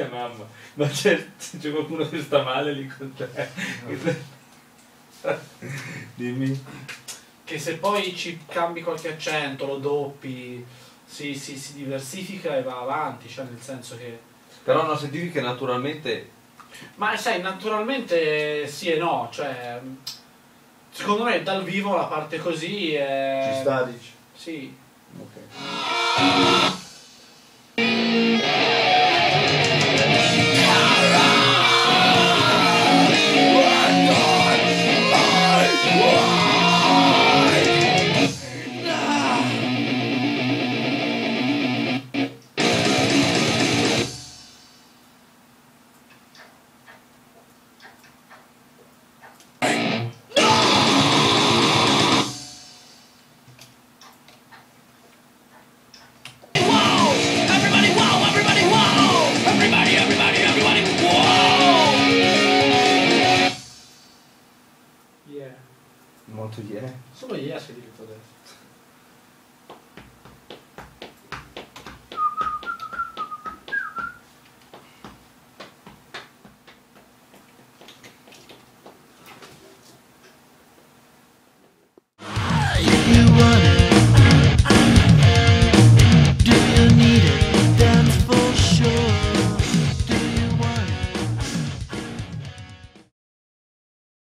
mamma, ma c'è qualcuno che sta male lì con te? Dimmi. Che se poi ci cambi qualche accento, lo doppi, si diversifica e va avanti, cioè nel senso che... Però non sentivi che naturalmente... Ma sai, naturalmente sì e no, cioè... Secondo me dal vivo la parte così è... Ci sta, dici? Sì. Ok. Yeah. Molto yeah. Solo yes che dico adesso.